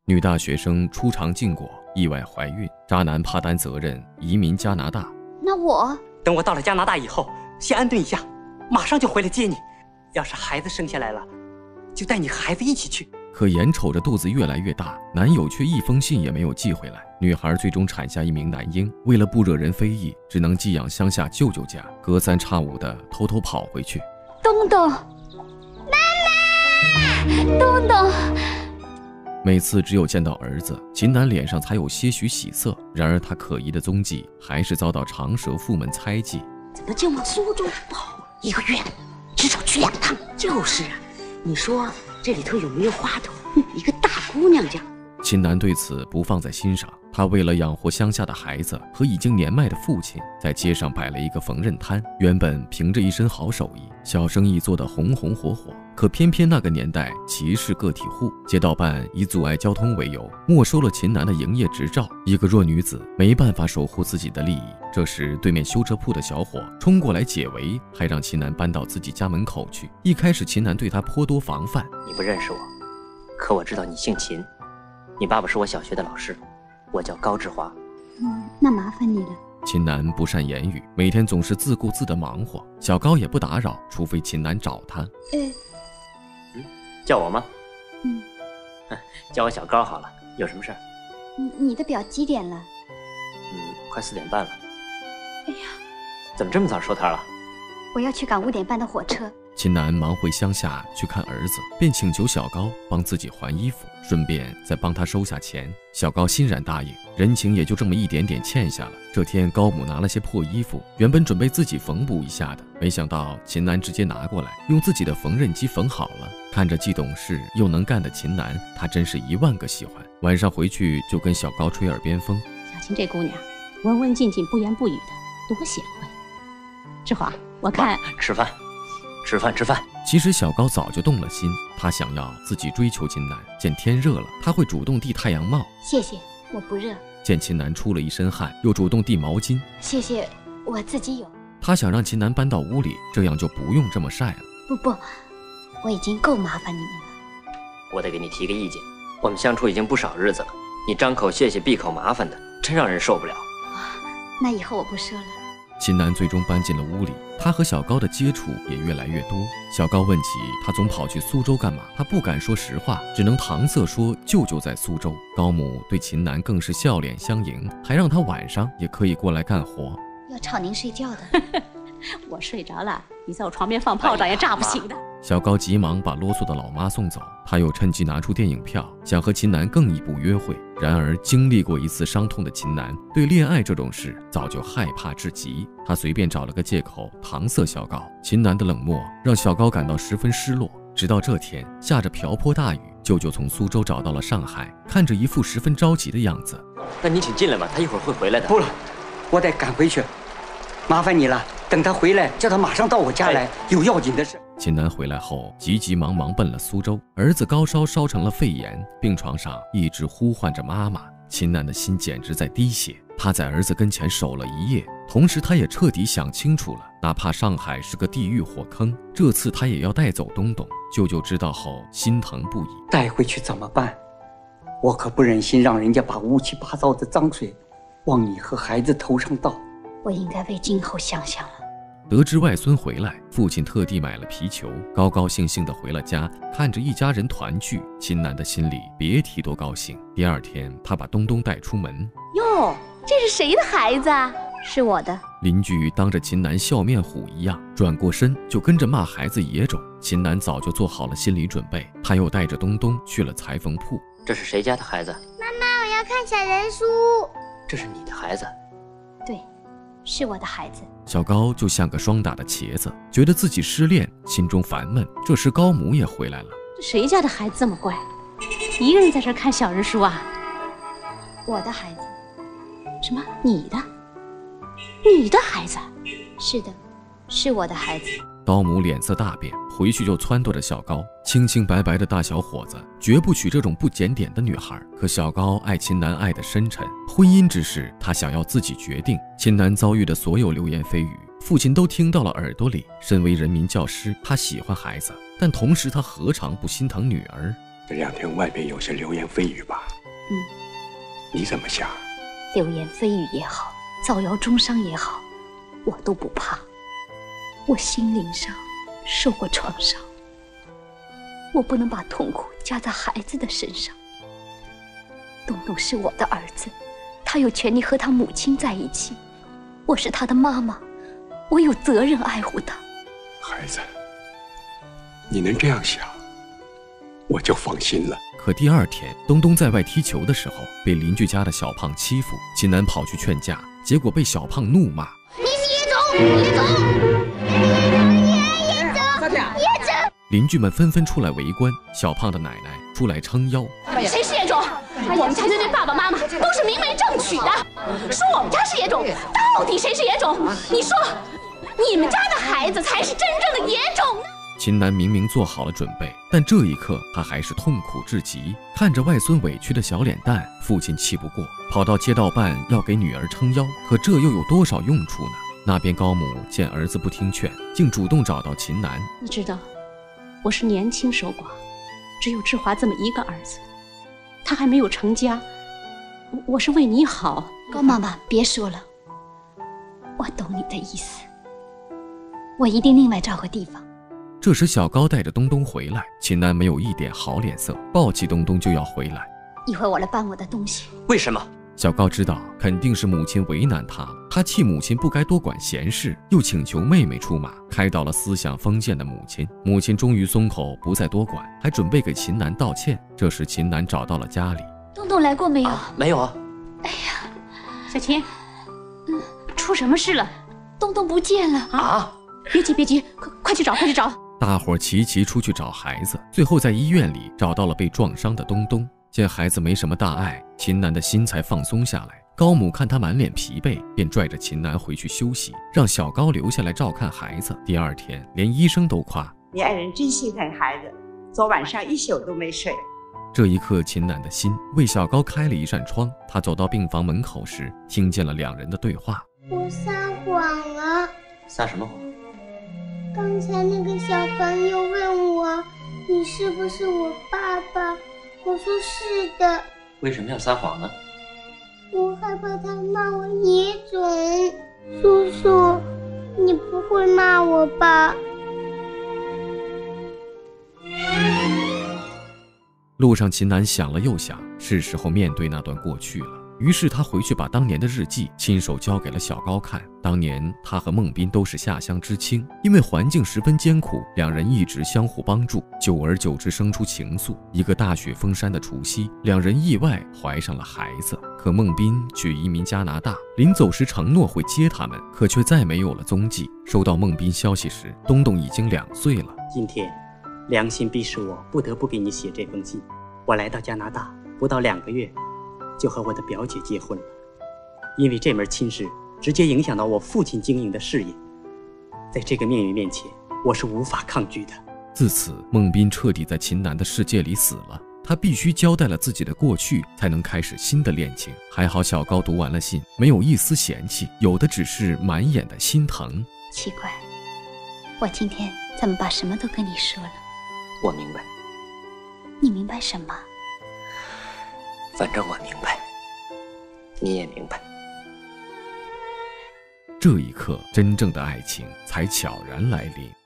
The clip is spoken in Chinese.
女大学生初尝禁果，意外怀孕，渣男怕担责任，移民加拿大。 那我等我到了加拿大以后，先安顿一下，马上就回来接你。要是孩子生下来了，就带你和孩子一起去。 可眼瞅着肚子越来越大，男友却一封信也没有寄回来。女孩最终产下一名男婴，为了不惹人非议，只能寄养乡下舅舅家，隔三差五的偷偷跑回去。 东东，妈妈，东东。 每次只有见到儿子，秦南脸上才有些许喜色。然而他可疑的踪迹还是遭到长舌妇们猜忌。 怎么就往苏州跑？1个月，至少去2趟。就是啊，你说这里头有没有花头？一个大姑娘家。 秦南对此不放在心上，他为了养活乡下的孩子和已经年迈的父亲，在街上摆了一个缝纫摊。原本凭着一身好手艺，小生意做得红红火火。可偏偏那个年代歧视个体户，街道办以阻碍交通为由，没收了秦南的营业执照。一个弱女子没办法守护自己的利益。这时，对面修车铺的小伙冲过来解围，还让秦南搬到自己家门口去。一开始，秦南对他颇多防范。 你不认识我，可我知道你姓秦。你爸爸是我小学的老师，我叫高志华。 那麻烦你了。 秦南不善言语，每天总是自顾自的忙活，小高也不打扰，除非秦南找他。 叫我吗？叫我小高好了。有什么事儿？ 你的表几点了？ 快4点半了。 哎呀， 怎么这么早收摊了？ 我要去赶5点半的火车。 秦南忙回乡下去看儿子，便请求小高帮自己还衣服，顺便再帮他收下钱。小高欣然答应，人情也就这么一点点欠下了。这天高母拿了些破衣服，原本准备自己缝补一下的，没想到秦南直接拿过来，用自己的缝纫机缝好了。看着既懂事又能干的秦南，他真是1万个喜欢。晚上回去就跟小高吹耳边风。 小秦这姑娘文文静静不言不语的，多贤惠。志华，我看吃饭。 其实小高早就动了心，他想要自己追求秦南。见天热了，他会主动递太阳帽。 谢谢，我不热。 见秦南出了一身汗，又主动递毛巾。 谢谢，我自己有。 他想让秦南搬到屋里，这样就不用这么晒了。 不，我已经够麻烦你们了。 我得给你提个意见，我们相处已经不少日子了，你张口谢谢闭口麻烦的，真让人受不了。 那以后我不说了。 秦南最终搬进了屋里，他和小高的接触也越来越多。小高问起他总跑去苏州干嘛，他不敢说实话，只能搪塞说舅舅在苏州。高母对秦南更是笑脸相迎，还让他晚上也可以过来干活。 要吵您睡觉的。 我睡着了，你在我床边放炮仗也炸不醒的。 小高急忙把啰嗦的老妈送走，他又趁机拿出电影票，想和秦南更一步约会。然而经历过一次伤痛的秦南，对恋爱这种事早就害怕至极。他随便找了个借口搪塞小高。秦南的冷漠让小高感到十分失落。直到这天，下着瓢泼大雨，舅舅从苏州找到了上海，看着一副十分着急的样子。 那你请进来吧，他一会儿会回来的。 不了，我得赶回去，麻烦你了。等他回来，叫他马上到我家来，有要紧的事。 秦南回来后，急急忙忙奔了苏州。儿子高烧烧成了肺炎，病床上一直呼唤着妈妈。秦南的心简直在滴血，他在儿子跟前守了一夜。同时，他也彻底想清楚了，哪怕上海是个地狱火坑，这次他也要带走东东。舅舅知道后心疼不已， 带回去怎么办？我可不忍心让人家把乌七八糟的脏水往你和孩子头上倒。 我应该为今后想想了。 得知外孙回来，父亲特地买了皮球，高高兴兴地回了家。看着一家人团聚，秦南的心里别提多高兴。第二天，他把东东带出门。 哟，这是谁的孩子啊？ 是我的。 邻居当着秦南笑面虎一样，转过身就跟着骂孩子野种。秦南早就做好了心理准备，他又带着东东去了裁缝铺。 这是谁家的孩子？ 妈妈，我要看小人书。 这是你的孩子？ 对，是我的孩子。 小高就像个霜打的茄子，觉得自己失恋，心中烦闷。这时高母也回来了。 这谁家的孩子这么乖，一个人在这看小人书啊？ 我的孩子。 什么？你的孩子？ 是的，是我的孩子。 高母脸色大变，回去就撺掇着小高。清清白白的大小伙子，绝不娶这种不检点的女孩。可小高爱秦南爱得深沉，婚姻之事他想要自己决定。秦南遭遇的所有流言蜚语，父亲都听到了耳朵里。身为人民教师，他喜欢孩子，但同时他何尝不心疼女儿？ 这2天外边有些流言蜚语吧？ 你怎么想？ 流言蜚语也好，造谣中伤也好，我都不怕。我心灵上受过创伤，我不能把痛苦加在孩子的身上。东东是我的儿子，他有权利和他母亲在一起。我是他的妈妈，我有责任爱护他。 孩子，你能这样想，我就放心了。 可第二天，东东在外踢球的时候被邻居家的小胖欺负，秦南跑去劝架，结果被小胖怒骂：“ 你是野种，野种！野种！” 邻居们纷纷出来围观，小胖的奶奶出来撑腰：“ 谁是野种？我们家这对爸爸妈妈都是明媒正娶的，说我们家是野种，到底谁是野种？你说，你们家的孩子才是真正的野种呢！” 秦南明明做好了准备，但这一刻他还是痛苦至极。看着外孙委屈的小脸蛋，父亲气不过，跑到街道办要给女儿撑腰。可这又有多少用处呢？那边高母见儿子不听劝，竟主动找到秦南。 你知道，我是年轻守寡，只有志华这么一个儿子，他还没有成家，我是为你好。 高妈妈，别说了，我懂你的意思，我一定另外找个地方。 这时小高带着东东回来，秦南没有一点好脸色，抱起东东就要回来。 一会儿我来搬我的东西。 为什么？ 小高知道肯定是母亲为难他，他气母亲不该多管闲事，又请求妹妹出马，开导了思想封建的母亲。母亲终于松口，不再多管，还准备给秦南道歉。这时秦南找到了家里。 东东来过没有？ 没有啊。 哎呀， 小秦，出什么事了？ 东东不见了啊！ 别急别急，快去找，快去找！ 大伙齐齐出去找孩子，最后在医院里找到了被撞伤的东东。见孩子没什么大碍，秦南的心才放松下来。高母看他满脸疲惫，便拽着秦南回去休息，让小高留下来照看孩子。第二天，连医生都夸你爱人真心疼孩子，昨晚上一宿都没睡。 这一刻，秦南的心为小高开了一扇窗。他走到病房门口时，听见了两人的对话。 我撒谎了。 撒什么谎？ 刚才那个小朋友问我，你是不是我爸爸？我说是的。 为什么要撒谎呢？ 我害怕他骂我野种。叔叔，你不会骂我吧？ 路上，秦南想了又想，是时候面对那段过去了。于是他回去把当年的日记亲手交给了小高看。当年他和孟斌都是下乡知青，因为环境十分艰苦，两人一直相互帮助，久而久之生出情愫。一个大雪封山的除夕，两人意外怀上了孩子。可孟斌却移民加拿大，临走时承诺会接他们，可却再没有了踪迹。收到孟斌消息时，东东已经2岁了。 今天良心逼使我不得不给你写这封信。我来到加拿大不到2个月，就和我的表姐结婚了。因为这门亲事直接影响到我父亲经营的事业，在这个命运面前，我是无法抗拒的。 自此，孟斌彻底在秦南的世界里死了。他必须交代了自己的过去，才能开始新的恋情。还好小高读完了信，没有一丝嫌弃，有的只是满眼的心疼。 奇怪，我今天怎么把什么都跟你说了？ 我明白。 你明白什么？ 反正我明白，你也明白。 这一刻，真正的爱情才悄然来临。